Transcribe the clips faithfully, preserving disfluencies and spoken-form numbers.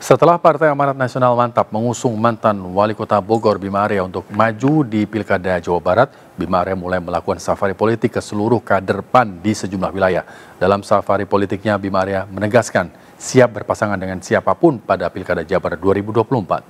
Setelah Partai Amanat Nasional Mantap mengusung mantan Wali Kota Bogor Bima Arya untuk maju di Pilkada Jawa Barat, Bima Arya mulai melakukan safari politik ke seluruh kader P A N di sejumlah wilayah. Dalam safari politiknya, Bima Arya menegaskan siap berpasangan dengan siapapun pada Pilkada Jawa Barat dua ribu dua puluh empat.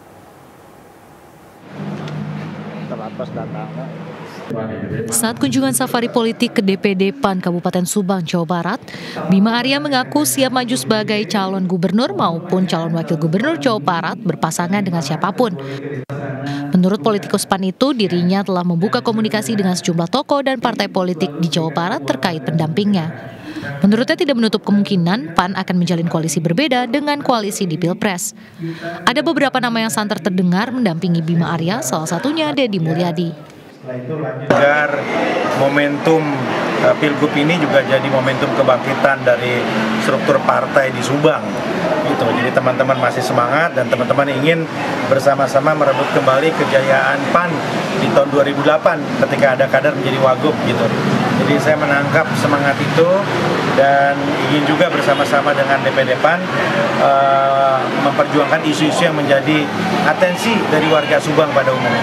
Saat kunjungan safari politik ke D P D P A N Kabupaten Subang, Jawa Barat, Bima Arya mengaku siap maju sebagai calon gubernur maupun calon wakil gubernur Jawa Barat berpasangan dengan siapapun. Menurut politikus P A N itu, dirinya telah membuka komunikasi dengan sejumlah tokoh dan partai politik di Jawa Barat terkait pendampingnya. Menurutnya tidak menutup kemungkinan P A N akan menjalin koalisi berbeda dengan koalisi di Pilpres. Ada beberapa nama yang santer terdengar mendampingi Bima Arya, salah satunya Deddy Mulyadi. Agar momentum uh, Pilgub ini juga jadi momentum kebangkitan dari struktur partai di Subang. Gitu. Jadi teman-teman masih semangat dan teman-teman ingin bersama-sama merebut kembali kejayaan P A N di tahun dua ribu delapan ketika ada kader menjadi wagub gitu. Jadi saya menangkap semangat itu dan ingin juga bersama-sama dengan D P D P A N uh, memperjuangkan isu-isu yang menjadi atensi dari warga Subang pada umumnya.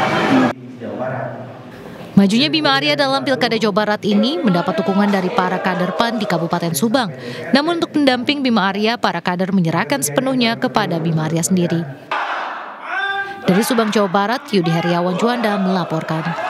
Majunya Bima Arya dalam Pilkada Jawa Barat ini mendapat dukungan dari para kader P A N di Kabupaten Subang. Namun untuk pendamping Bima Arya, para kader menyerahkan sepenuhnya kepada Bima Arya sendiri. Dari Subang, Jawa Barat, Yudi Heriawan Juanda melaporkan.